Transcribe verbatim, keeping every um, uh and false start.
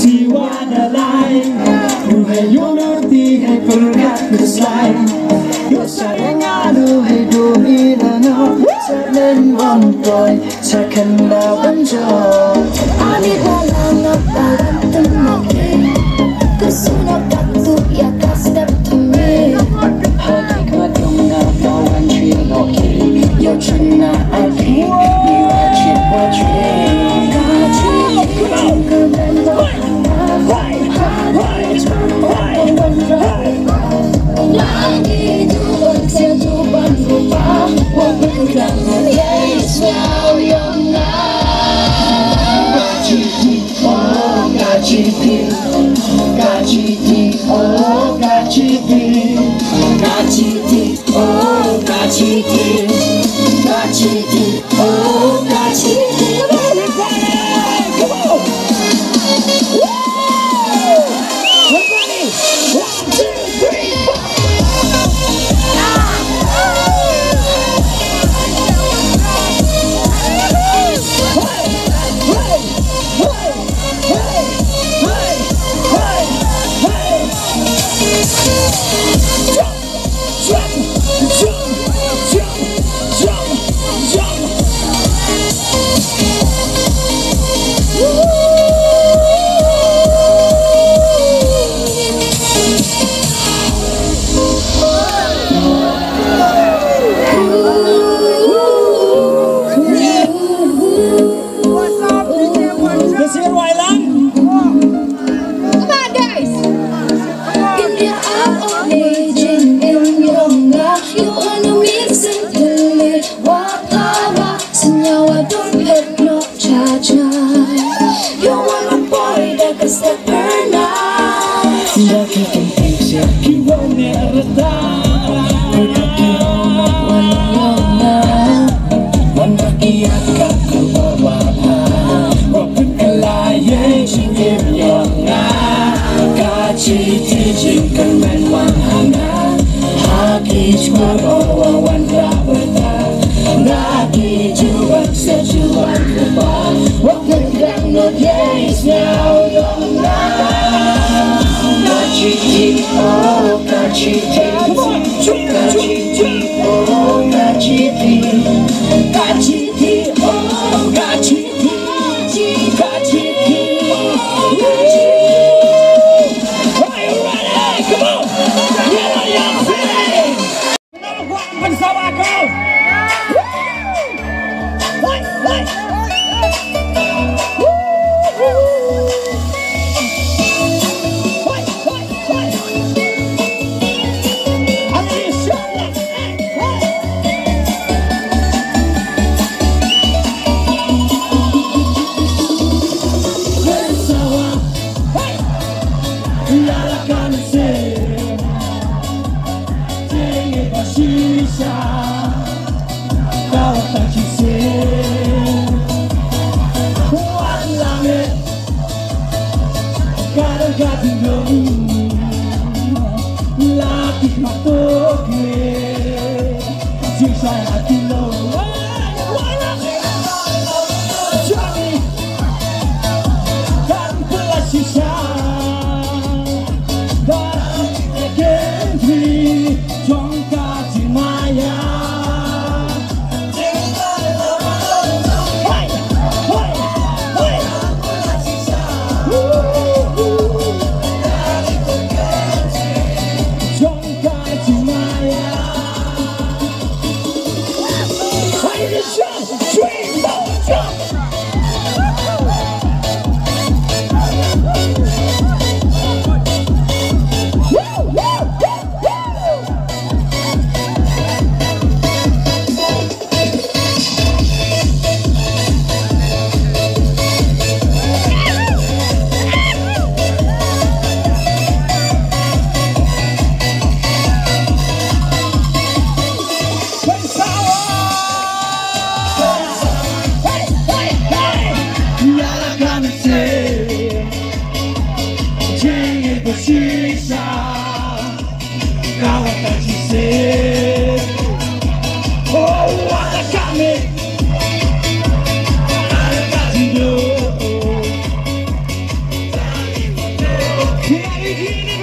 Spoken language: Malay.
siwadalay, buhay yung nuti ay pagkat naslay. Yung sayang ano ay dumilangaw sa lenwang toy, sa kanlawan joy. Ani walang napalang tumaki, kasunod katu ya kastep tumi. Hati kadong na bawan trilogy, yo chana aki, miwachit wachit. Lagi tuan sejuban rupa, wabeng kang yes now yung na. Gachiti, oh gachiti, gachiti, oh gachiti, gachiti, oh gachiti, gachiti, oh gachiti. Come on! Everybody! One, two, three, four! ini